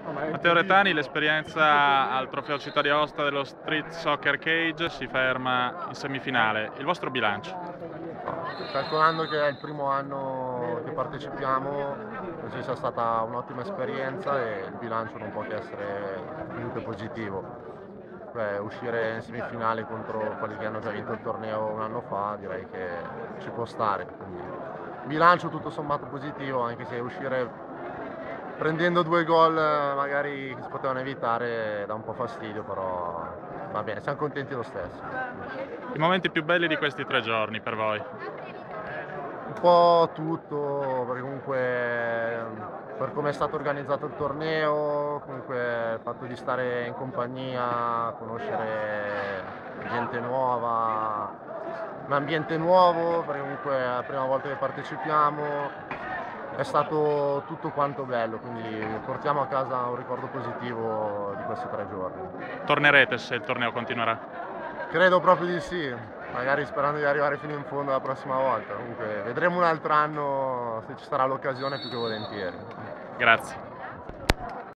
Matteo Retani, l'esperienza al Trofeo Città di Aosta dello Street Soccer Cage si ferma in semifinale. Il vostro bilancio? Calcolando che è il primo anno che partecipiamo, penso che sia stata un'ottima esperienza e il bilancio non può che essere più che positivo. Uscire in semifinale contro quelli che hanno già vinto il torneo un anno fa direi che ci può stare. Quindi, bilancio tutto sommato positivo, anche se uscire prendendo 2 gol magari che si potevano evitare dà un po' fastidio, però va bene, siamo contenti lo stesso. I momenti più belli di questi 3 giorni per voi? Un po' tutto, perché comunque per come è stato organizzato il torneo, comunque il fatto di stare in compagnia, conoscere gente nuova, un ambiente nuovo, perché comunque è la prima volta che partecipiamo, è stato tutto quanto bello, quindi portiamo a casa un ricordo positivo di questi 3 giorni. Tornerete se il torneo continuerà? Credo proprio di sì, magari sperando di arrivare fino in fondo la prossima volta. Comunque vedremo un altro anno se ci sarà l'occasione più che volentieri. Grazie.